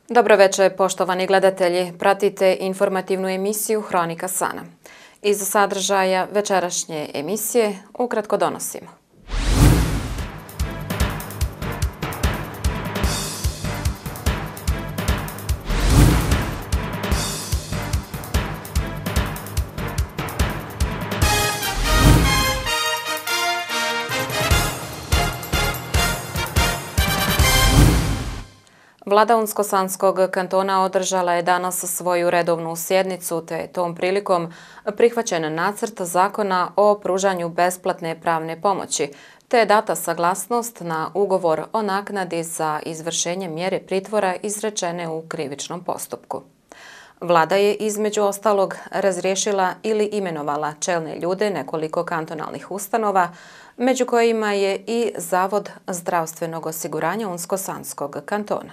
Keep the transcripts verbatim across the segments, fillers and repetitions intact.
Dobro večer, poštovani gledatelji. Pratite informativnu emisiju Hronika Sana. Iz sadržaja večerašnje emisije ukratko donosimo. Vlada Unsko-Sanskog kantona održala je danas svoju redovnu sjednicu, te je tom prilikom prihvaćen nacrt zakona o pružanju besplatne pravne pomoći, te je data saglasnost na ugovor o naknadi za izvršenje mjere pritvora izrečene u krivičnom postupku. Vlada je između ostalog razriješila ili imenovala čelne ljude nekoliko kantonalnih ustanova, među kojima je i Zavod zdravstvenog osiguranja Unsko-Sanskog kantona.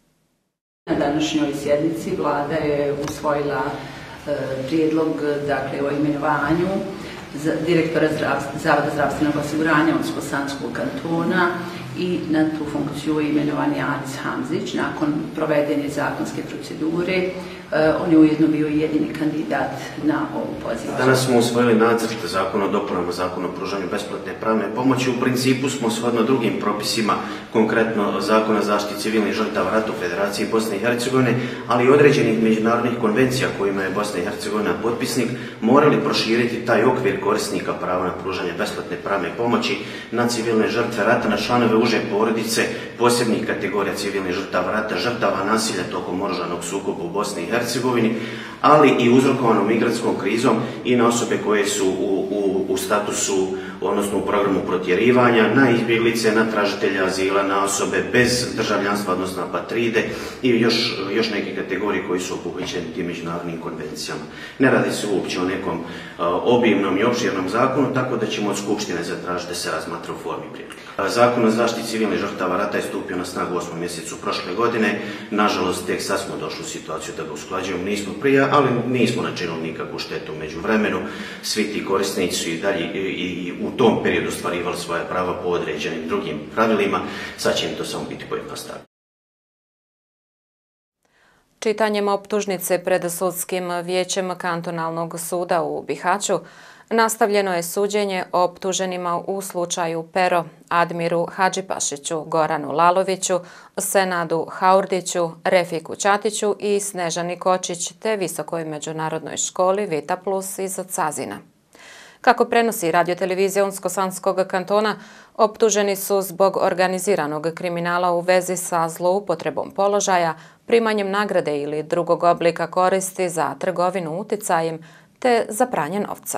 Na današnjoj sjednici vlada je usvojila e, prijedlog dakle, o imenovanju direktora Zavoda zdravstvenog osiguranja Unsko-Sanskog kantona i na tu funkciju imenovan je Adis Hamzić. Nakon provedene zakonske procedure, on je ujedno bio jedini kandidat na ovu poziciju. Danas smo usvojili nacrt zakona o dopunama zakona o pružanju besplatne pravne pomoći. U principu smo shodno drugim propisima, konkretno zakona o zaštiti civilnih žrtava rata u Federaciji Bosne i Hercegovine, ali i određenih međunarodnih konvencija kojima je Bosna i Hercegovina potpisnik, morali proširiti taj okvir korisnika prava na pružanje besplatne pravne pomoći na civilne žrtve rata, na članove uže porodice, posebnih kategorija civilnih žrtava rata, žrtava nasilja tokom oružanog sukoba u Bosni i Hercegovini, ali i uzrokovanom migrantskom krizom i na osobe koje su u, u, u statusu, odnosno u programu protjerivanja, na izbjeglice, na tražitelje azila, na osobe bez državljanstva, odnosno apatride i još, još neke kategorije koji su obuhvaćeni tim međunarodnim konvencijama. Ne radi se uopće o nekom uh, obimnom i opširnom zakonu, tako da ćemo od Skupštine zatražiti da se razmatra u formi prijedloga. Zakon o zaštiti civilnih žrtava rata je stupio na snagu u osmom mjesecu prošle godine. Nažalost, tek sad smo došli u situaciju da ga usklađujemo, nismo prije, ali nismo načinili nikakvu štetu među vremenu. Svi ti korisnici su i dalje i, i u tom periodu ostvarivali svoja prava po određenim drugim pravilima. Sad će im to samo biti pojednostavljeno. Čitanjem optužnice pred sudskim vijećem kantonalnog suda u Bihaću nastavljeno je suđenje optuženima u slučaju Pero, Admiru Hadžipašiću, Goranu Laloviću, Senadu Haurdiću, Refiku Ćatiću i Snežani Kočić te Visokoj međunarodnoj školi Vita Plus iz Cazina. Kako prenosi radiotelevizija Unsko-Sanskog kantona, optuženi su zbog organiziranog kriminala u vezi sa zloupotrebom položaja, primanjem nagrade ili drugog oblika koristi za trgovinu uticajem te za pranje novca.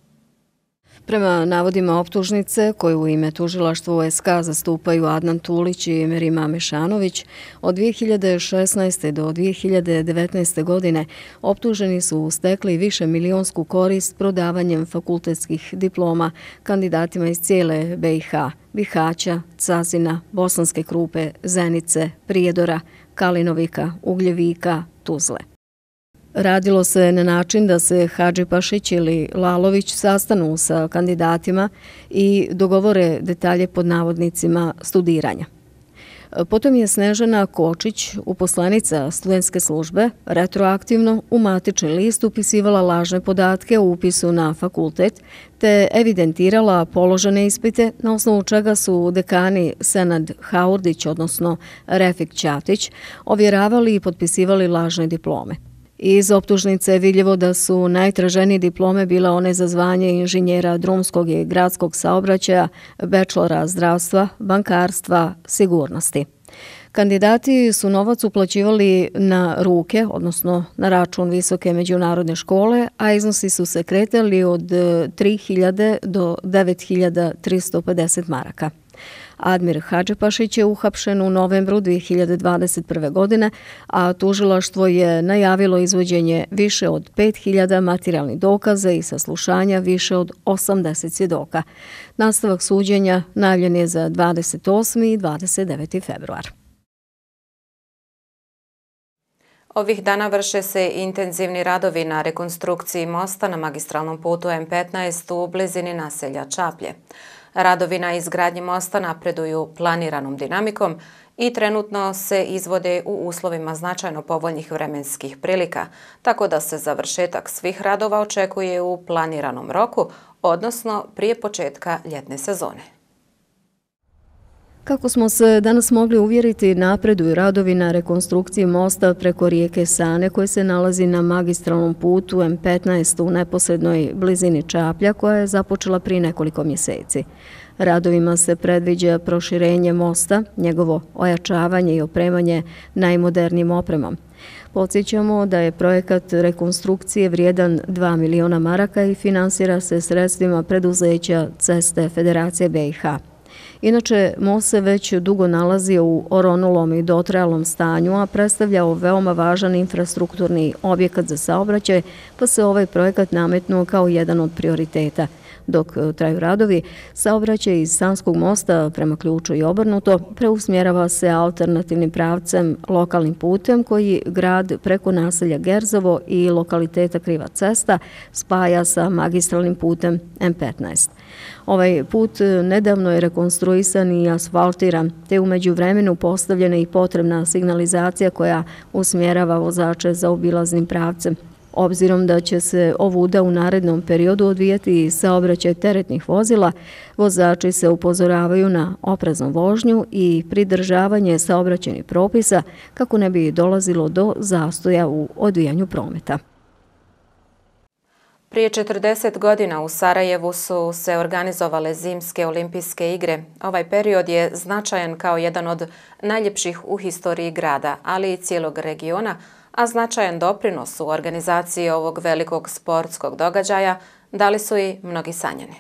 Prema navodima optužnice, koju u ime tužilaštva U S K zastupaju Adnan Tulić i Merima Mešanović, od dvije hiljade šesnaeste. do dvije hiljade devetnaeste. godine optuženi su stekli više milionsku korist prodavanjem fakultetskih diploma kandidatima iz cijele B i H, Bihaća, Cazina, Bosanske Krupe, Zenice, Prijedora, Kalinovika, Ugljevika, Tuzle. Radilo se na način da se Hadžipašić ili Lalović sastanu sa kandidatima i dogovore detalje pod navodnicima studiranja. Potom je Snežana Kočić, uposlenica studentske službe, retroaktivno u matični list upisivala lažne podatke o upisu na fakultet te evidentirala položene ispite na osnovu čega su dekani Senad Haurdić, odnosno Refik Ćatić, ovjeravali i potpisivali lažne diplome. Iz optužnice je vidljivo da su najtraženije diplome bile one za zvanje inženjera drumskog i gradskog saobraćaja, bečlora zdravstva, bankarstva, sigurnosti. Kandidati su novac uplaćivali na ruke, odnosno na račun Visoke međunarodne škole, a iznosi su se kretali od tri hiljade do devet hiljada tristo pedeset maraka. Admir Hadžipašić je uhapšen u novembru dvije hiljade dvadeset prve. godine, a tužilaštvo je najavilo izvođenje više od pet hiljada materijalnih dokaza i saslušanja više od osamdeset svjedoka. Nastavak suđenja najavljen je za dvadeset osmi i dvadeset deveti februar. Ovih dana vrše se intenzivni radovi na rekonstrukciji mosta na magistralnom putu M petnaest u blizini naselja Čaplje. Radovi na izgradnji mosta napreduju planiranom dinamikom i trenutno se izvode u uslovima značajno povoljnih vremenskih prilika, tako da se završetak svih radova očekuje u planiranom roku, odnosno prije početka ljetne sezone. Kako smo se danas mogli uvjeriti, napreduju radovi na rekonstrukciji mosta preko rijeke Sane koji se nalazi na magistralnom putu M petnaest u neposrednoj blizini Čaplja koja je započela prije nekoliko mjeseci. Radovima se predviđa proširenje mosta, njegovo ojačavanje i opremanje najmodernijim opremom. Podsjećamo da je projekat rekonstrukcije vrijedan dva miliona maraka i finansira se sredstvima preduzeća Ceste Federacije B i H. Inače, most se već dugo nalazio u oronulom i dotrajalom stanju, a predstavljao veoma važan infrastrukturni objekat za saobraćaj, pa se ovaj projekat nametnuo kao jedan od prioriteta. Dok traju radovi, saobraćaj iz Sanskog mosta prema Ključu i obrnuto preusmjerava se alternativnim pravcem lokalnim putem koji grad preko naselja Gerzovo i lokaliteta Kriva cesta spaja sa magistralnim putem M petnaest. Ovaj put nedavno je rekonstruisan i asfaltiran, te u međuvremenu postavljena i potrebna signalizacija koja usmjerava vozače za obilaznim pravcem. Obzirom da će se ovuda u narednom periodu odvijati saobraćaj teretnih vozila, vozači se upozoravaju na opreznu vožnju i pridržavanje saobraćajnih propisa kako ne bi dolazilo do zastoja u odvijanju prometa. Prije četrdeset godina u Sarajevu su se organizovale zimske olimpijske igre. Ovaj period je značajan kao jedan od najljepših u historiji grada, ali i cijelog regiona, a značajan doprinos u organizaciji ovog velikog sportskog događaja dali su i mnogi sanjani.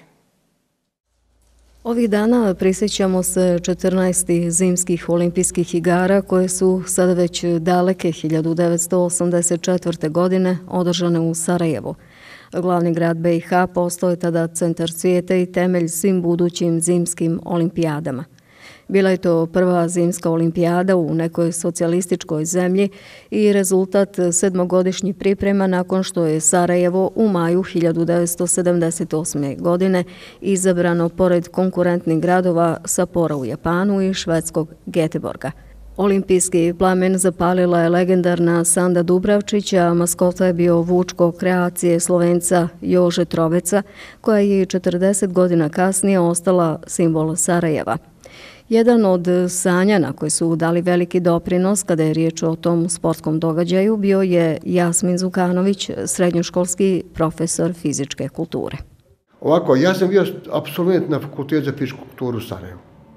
Ovih dana prisjećamo se četrnaestih zimskih olimpijskih igara koje su sada već daleke hiljadu devetsto osamdeset četvrte. godine održane u Sarajevu. Glavni grad B i H postao je tada centar svijeta i temelj svim budućim zimskim olimpijadama. Bila je to prva zimska olimpijada u nekoj socijalističkoj zemlji i rezultat sedmogodišnjih priprema nakon što je Sarajevo u maju hiljadu devetsto sedamdeset osme. godine izabrano pored konkurentnih gradova Sapora u Japanu i švedskog Göteborga. Olimpijski plamen zapalila je legendarna Sanda Dubravčić, a maskota je bio Vučko kreacije Slovenca Jože Troveca, koja je četrdeset godina kasnije ostala simbol Sarajeva. Jedan od sanjana koji su dali veliki doprinos kada je riječ o tom sportskom događaju bio je Jasmin Zukanović, srednjoškolski profesor fizičke kulture. Ovako, ja sam bio apsolvent na fakultetu za fizičku kulturu u Sarajevu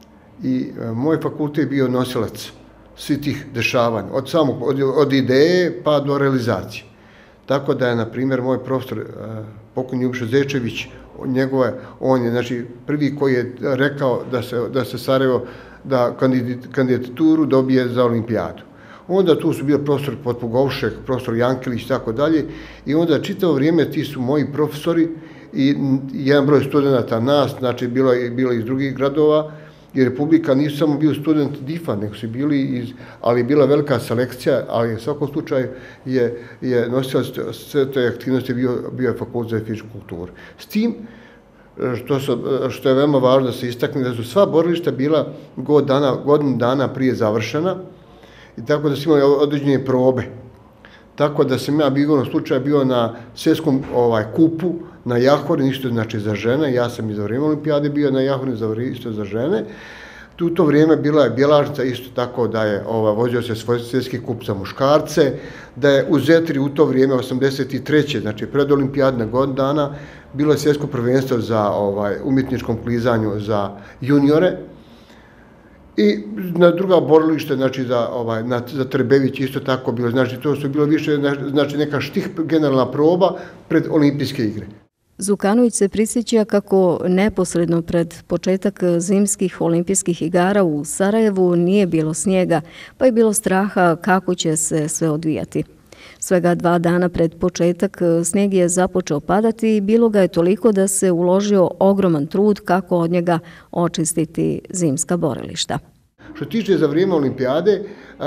i e, moj fakultet je bio nosilac svih tih dešavanja, od samog od, od ideje pa do realizacije. Tako da je, na primjer, moj profesor e, pokojni Ljubiša Zečević, njegove, on je znači, prvi koji je rekao da se, da se Sarajevo da kandidaturu dobije za olimpijadu. Onda tu su bili profesor Potpugovšek, profesor Jankilić i tako dalje. I onda čitavo vrijeme ti su moji profesori i jedan broj studenta nas, znači bilo je bilo iz drugih gradova i Republika, nisu samo bili studenti D I F-a, nego su bili, iz, ali je bila velika selekcija, ali u svakom slučaju je, je nosilac sve te aktivnosti bio, bio je fakultet za fizičku kulturu. S tim, što, su, što je veoma važno da se istakne, da su sva borilišta bila god dana, godinu dana prije završena i tako da su imali određene probe. Tako da sam ja bio slučaj bio na svjetskom ovaj, kupu, na Jahorin, isto znači za žene, ja sam i za vrijeme olimpijade bio na Jahorin, za isto za žene. Tu to vrijeme bila je Bjelažnica, isto tako da je ovaj, vozio se svjetski kup za muškarce, da je u Zetri u to vrijeme osamdeset treće znači pred olimpijadne godinu dana, bilo je svjetsko prvenstvo za ovaj, umjetničkom klizanju za juniore. I na druga borilište, znači za, ovaj, na, za Trebević isto tako bilo, znači to su bilo više, znači neka štih generalna proba pred olimpijske igre. Zukanović se prisjeća kako neposredno pred početak zimskih olimpijskih igara u Sarajevu nije bilo snijega, pa je bilo straha kako će se sve odvijati. Svega dva dana pred početak snijeg je započeo padati i bilo ga je toliko da se uložio ogroman trud kako od njega očistiti zimska borilišta. Što tiče za vrijeme olimpijade,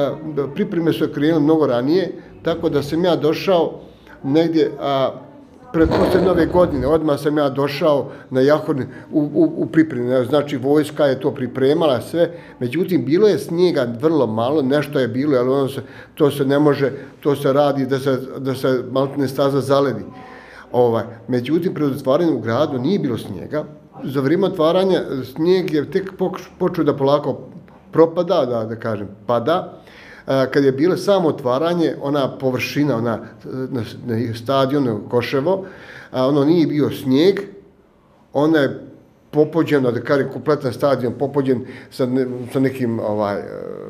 pripreme su krenule mnogo ranije, tako da sam ja došao negdje pred posle nove godine, odmah sam ja došao na Jahorni u, u, u pripremi, znači vojska je to pripremala sve, međutim bilo je snijega vrlo malo, nešto je bilo, ali ono se, to se ne može, to se radi da se, da se maltene staza zaledi. Ovaj, međutim, pred otvaranjem u gradu nije bilo snijega, za vrijeme otvaranja snijeg je tek počeo da polako propada, da, da kažem, pada. Kad je bilo samo otvaranje, ona površina, ona na, na stadionu Koševo, ono nije bio snijeg, ona je popođena, da kažem, kompletan stadion popođen sa, ne, sa nekim ovaj,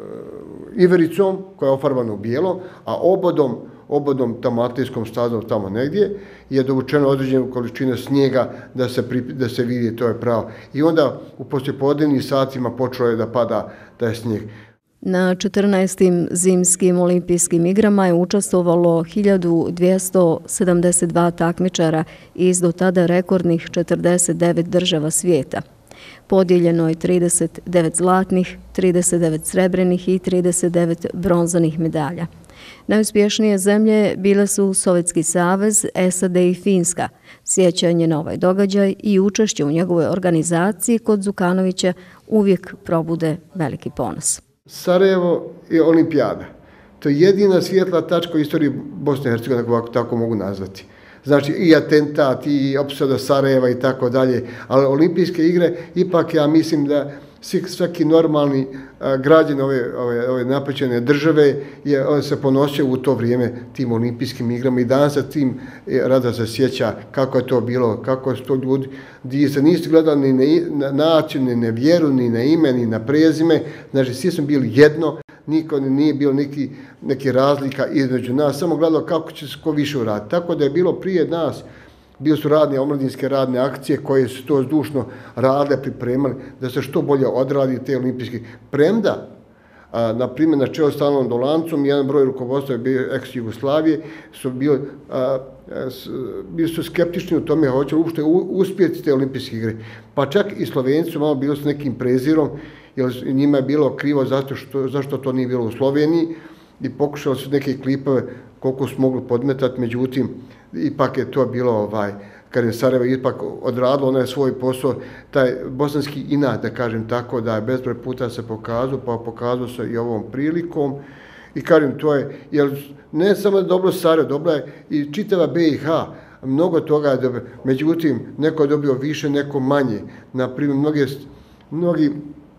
ivericom koja je ofarbana u bijelo, a obodom, obodom tamo atlijskom stazom tamo negdje je dovučeno određenu količinu snijega da se, pri, da se vidi, to je pravo. I onda u poslijepodnevnim satima počelo je da pada da je snijeg. Na četrnaestim zimskim olimpijskim igrama je učestvovalo hiljadu dvjesto sedamdeset dva takmičara iz do tada rekordnih četrdeset devet država svijeta. Podijeljeno je trideset devet zlatnih, trideset devet srebrenih i trideset devet bronzanih medalja. Najuspješnije zemlje bile su Sovjetski savez, S A D i Finska. Sjećanje na ovaj događaj i učešće u njegovoj organizaciji kod Zukanovića uvijek probude veliki ponos. Sarajevo je olimpijada. To je jedina svjetla tačka u istoriji Bosne i Hercegovine, ako tako mogu nazvati. Znači i atentat, i opsada Sarajeva i tako dalje, ali olimpijske igre, ipak ja mislim da svaki normalni građan ove, ove, ove napaćene države je, on se ponosio u to vrijeme tim olimpijskim igrama i danas sa tim rada se sjeća kako je to bilo, kako je to ljudi, gdje se nisu gledali ni na naciju, ni na vjeru, ni na ime, ni na prezime, znači svi smo bili jedno, niko nije bilo neki, neki razlika između nas, samo gledalo kako će se ko više uraditi. Tako da je bilo prije nas, bile su radne, omladinske radne akcije koje su to zdušno radile, pripremali da se što bolje odradi te olimpijske. Premda, a, na primjer, na čelu stalnom Dolancom, jedan broj rukovodstva je bio ex-Jugoslavije, su bili, a, s, bili su skeptični u tome hoće li uopšte uspjeti te olimpijske igre. Pa čak i Slovenci su malo bili s nekim prezirom, jer njima je bilo krivo zato što, zašto to nije bilo u Sloveniji i pokušali su neke klipove koliko su mogli podmetati, međutim, ipak je to bilo, ovaj, kad je Sarajevo ipak odradilo, ono je svoj posao, taj bosanski inat, da kažem tako, da je bezbroj puta se pokazao, pa pokazao se i ovom prilikom. I kažem, to je, jer ne samo dobro Sarajevo, dobra je i čitava B i H, mnogo toga je dobro, međutim, neko je dobio više, neko manje. Naprimjer, mnogi, mnogi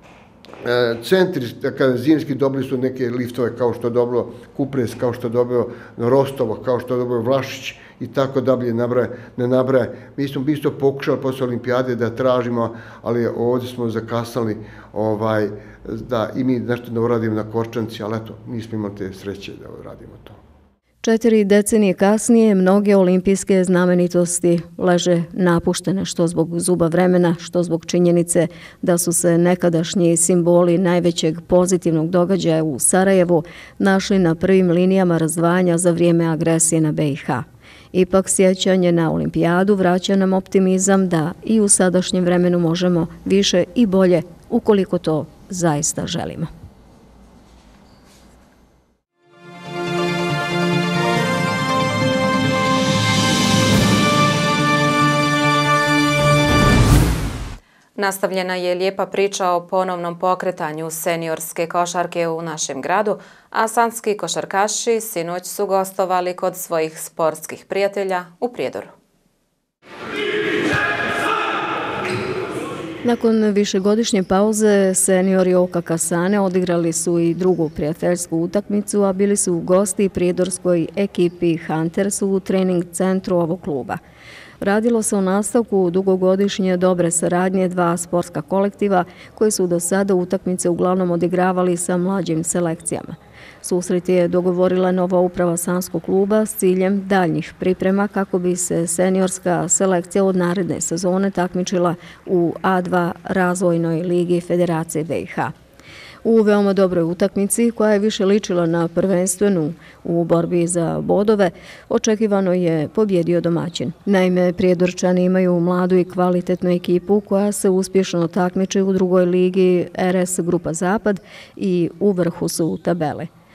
centri, kada zimski dobili su neke liftove kao što je dobilo Kupres, kao što je dobio Rostovo, kao što je dobio Vlašić i tako dalje, ne nabraje. Mi smo isto pokušali posle olimpijade da tražimo, ali ovdje smo zakasnali ovaj, da i mi nešto da uradimo na Korčanci, ali eto, nismo imali te sreće da uradimo to. Četiri decenije kasnije mnoge olimpijske znamenitosti leže napuštene, što zbog zuba vremena, što zbog činjenice da su se nekadašnji simboli najvećeg pozitivnog događaja u Sarajevu našli na prvim linijama razdvajanja za vrijeme agresije na B i H. Ipak sjećanje na olimpijadu vraća nam optimizam da i u sadašnjem vremenu možemo više i bolje ukoliko to zaista želimo. Nastavljena je lijepa priča o ponovnom pokretanju seniorske košarke u našem gradu, a sanski košarkaši sinoć su gostovali kod svojih sportskih prijatelja u Prijedoru. Nakon višegodišnje pauze, seniori O K A Kasane odigrali su i drugu prijateljsku utakmicu, a bili su gosti prijedorskoj ekipi Huntersu u trening centru ovog kluba. Radilo se o nastavku dugogodišnje dobre saradnje dva sportska kolektiva koji su do sada utakmice uglavnom odigravali sa mlađim selekcijama. Susret je dogovorila nova uprava sanskog kluba s ciljem daljnjih priprema kako bi se seniorska selekcija od naredne sezone takmičila u A dva razvojnoj ligi Federacije B i H. U veoma dobroj utakmici, koja je više ličila na prvenstvenu u borbi za bodove, očekivano je pobjedio domaćin. Naime, Prijedorčani imaju mladu i kvalitetnu ekipu koja se uspješno takmiči u drugoj ligi R S Grupa Zapad i u vrhu su tabele.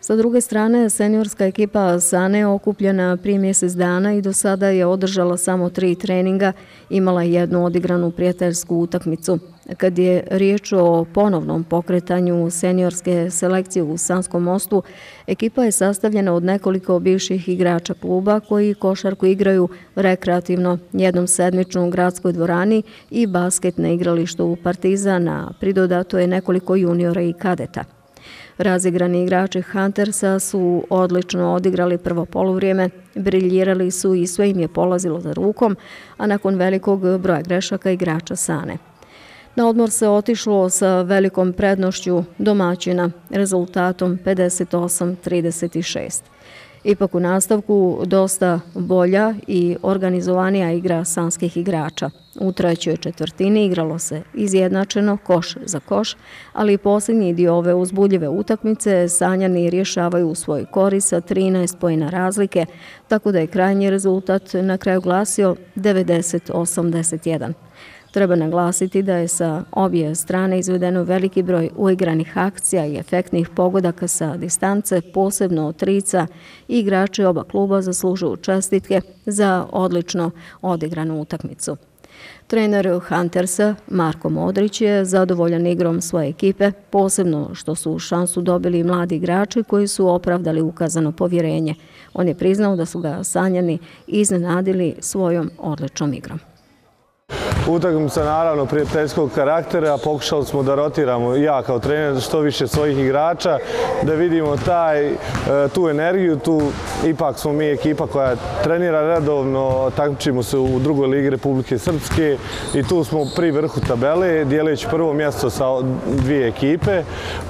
Sa druge strane, seniorska ekipa Sane okupljena prije mjesec dana i do sada je održala samo tri treninga, imala jednu odigranu prijateljsku utakmicu. Kad je riječ o ponovnom pokretanju seniorske selekcije u Sanskom Mostu, ekipa je sastavljena od nekoliko bivših igrača kluba koji košarku igraju rekreativno, jednom sedmično u gradskoj dvorani i basket na igralištu Partizana, pridodato je nekoliko juniora i kadeta. Razigrani igrači Huntersa su odlično odigrali prvo poluvrijeme, briljirali su i sve im je polazilo za rukom, a nakon velikog broja grešaka igrača Sane. Na odmor se otišlo sa velikom prednošću domaćina, rezultatom pedeset osam trideset šest. Ipak u nastavku dosta bolja i organizovanija igra sanskih igrača. U trećoj četvrtini igralo se izjednačeno, koš za koš, ali posljednji dio ove uzbudljive utakmice Sanjani rješavaju u svoj korist sa trinaest poena razlike, tako da je krajnji rezultat na kraju glasio devedeset osamdeset jedan. Treba naglasiti da je sa obje strane izvedeno veliki broj uigranih akcija i efektnih pogodaka sa distance, posebno od trica, i igrači oba kluba zaslužuju čestitke za odlično odigranu utakmicu. Trener Huntersa, Marko Modrić, je zadovoljan igrom svoje ekipe, posebno što su šansu dobili mladi igrači koji su opravdali ukazano povjerenje. On je priznao da su ga Sanjani iznenadili svojom odličnom igrom. Utakmica naravno prijateljskog karaktera, pokušali smo da rotiramo, ja kao trener, što više svojih igrača, da vidimo taj, tu energiju, tu ipak smo mi ekipa koja trenira redovno, takmičimo se u drugoj ligi Republike Srpske i tu smo pri vrhu tabele, dijeleći prvo mjesto sa dvije ekipe.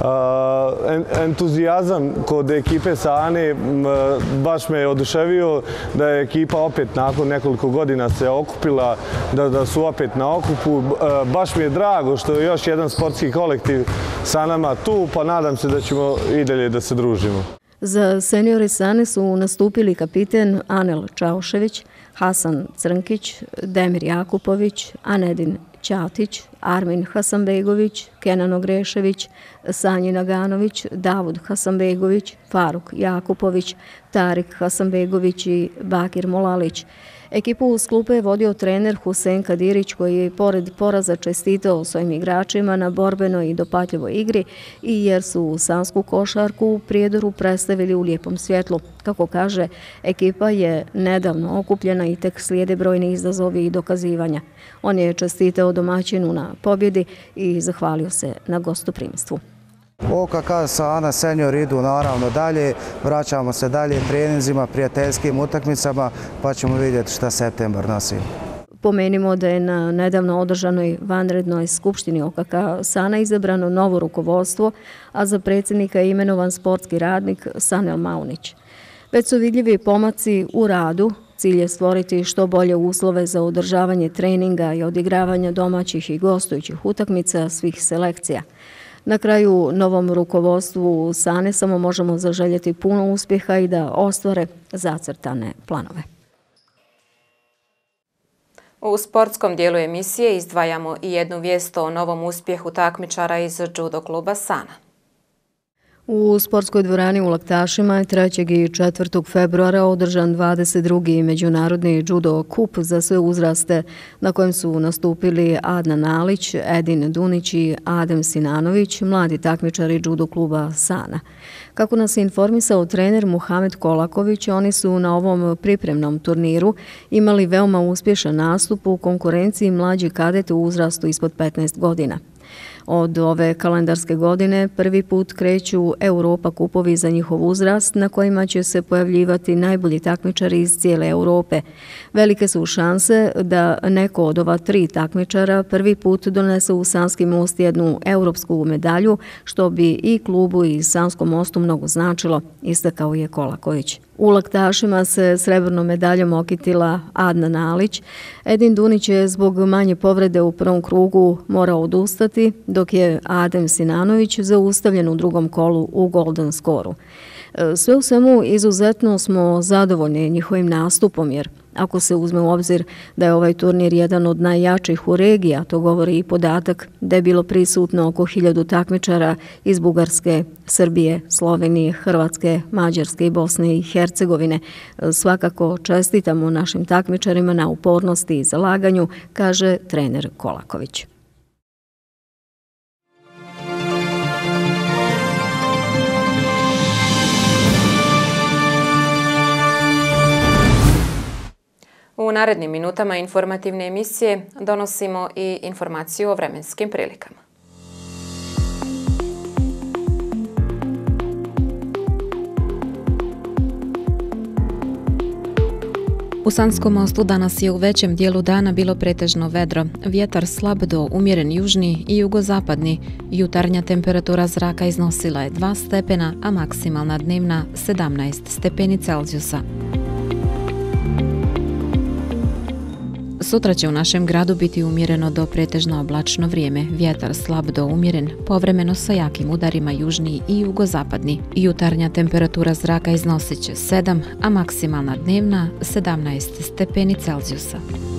Entuzijazam kod ekipe Sane baš me je oduševio da je ekipa opet nakon nekoliko godina se okupila, da, da su opet na okupu. Baš mi je drago što je još jedan sportski kolektiv sa nama tu, pa nadam se da ćemo i dalje da se družimo. Za seniori Sane su nastupili kapiten Anel Čaušević, Hasan Crnkić, Demir Jakupović, Anedin Ćatić, Armin Hasanbegović, Kenan Ogrešević, Sanji Naganović, Davud Hasanbegović, Faruk Jakupović, Tarik Hasanbegović i Bakir Molalić. Ekipu uz klupe je vodio trener Husein Kadirić koji je pored poraza čestitao svojim igračima na borbenoj i dopatljivoj igri i jer su sansku košarku u Prijedoru predstavili u lijepom svjetlu. Kako kaže, ekipa je nedavno okupljena i tek slijede brojni izazovi i dokazivanja. On je čestitao domaćinu na pobjedi i zahvalio se na gostoprimstvu. O K K Sana senior idu naravno dalje, vraćamo se dalje treninzima, prijateljskim utakmicama, pa ćemo vidjeti šta septembar nosi. Pomenimo da je na nedavno održanoj vanrednoj skupštini O K K Sana izabrano novo rukovodstvo, a za predsjednika je imenovan sportski radnik Sanel Maunić. Već su vidljivi pomaci u radu. Cilj je stvoriti što bolje uslove za održavanje treninga i odigravanja domaćih i gostujućih utakmica svih selekcija. Na kraju novom rukovodstvu Sane samo možemo zaželjeti puno uspjeha i da ostvare zacrtane planove. U sportskom dijelu emisije izdvajamo i jednu vijest o novom uspjehu takmičara iz judo kluba Sana. U sportskoj dvorani u Laktašima je trećeg i četvrtog februara održan dvadeset drugi međunarodni judo kup za sve uzraste na kojem su nastupili Adnan Alić, Edin Dunić i Adem Sinanović, mladi takmičari judo kluba Sana. Kako nas je informisao trener Muhamed Kolaković, oni su na ovom pripremnom turniru imali veoma uspješan nastup u konkurenciji mlađi kadete u uzrastu ispod petnaest godina. Od ove kalendarske godine prvi put kreću Europa kupovi za njihov uzrast na kojima će se pojavljivati najbolji takmičari iz cijele Europe. Velike su šanse da neko od ova tri takmičara prvi put donese u Sanski most jednu europsku medalju, što bi i klubu i Sanskom mostu mnogo značilo, istakao je Kolaković. U Laktašima se srebrnom medaljom okitila Adnan Alić. Edin Dunić je zbog manje povrede u prvom krugu morao odustati dok je Adem Sinanović zaustavljen u drugom kolu u Golden Scoreu. Sve u svemu izuzetno smo zadovoljni njihovim nastupom, jer ako se uzme u obzir da je ovaj turnir jedan od najjačih u regiji, a to govori i podatak da je bilo prisutno oko hiljadu takmičara iz Bugarske, Srbije, Slovenije, Hrvatske, Mađarske i Bosne i Hercegovine. Svakako čestitamo našim takmičarima na upornosti i zalaganju, kaže trener Kolaković. U narednim minutama informativne emisije donosimo i informaciju o vremenskim prilikama. U Sanskom Mostu danas je u većem dijelu dana bilo pretežno vedro, vjetar slab do umjeren južni i jugozapadni. Jutarnja temperatura zraka iznosila je dva stepena, a maksimalna dnevna sedamnaest stepeni Celzijusa. Sutra će u našem gradu biti umjereno do pretežno oblačno vrijeme, vjetar slab do umjeren, povremeno sa jakim udarima južni i jugozapadni. Jutarnja temperatura zraka iznosit će sedam, a maksimalna dnevna sedamnaest stepeni Celzijusa.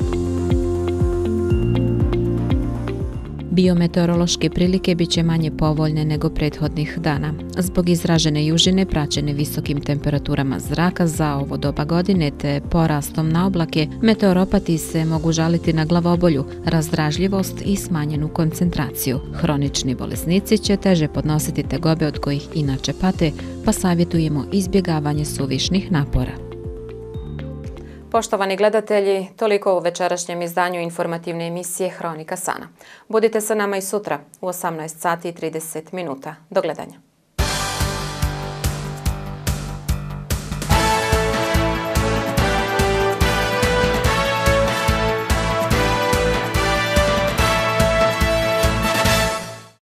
Biometeorološke prilike bit će manje povoljne nego prethodnih dana. Zbog izražene južine praćene visokim temperaturama zraka za ovo doba godine te porastom na oblake, meteoropati se mogu žaliti na glavobolju, razdražljivost i smanjenu koncentraciju. Hronični bolesnici će teže podnositi tegobe od kojih inače pate, pa savjetujemo izbjegavanje suvišnih napora. Poštovani gledatelji, toliko u večerašnjem izdanju informativne emisije Hronika Sana. Budite sa nama i sutra u osamnaest sati i trideset minuta. Do gledanja.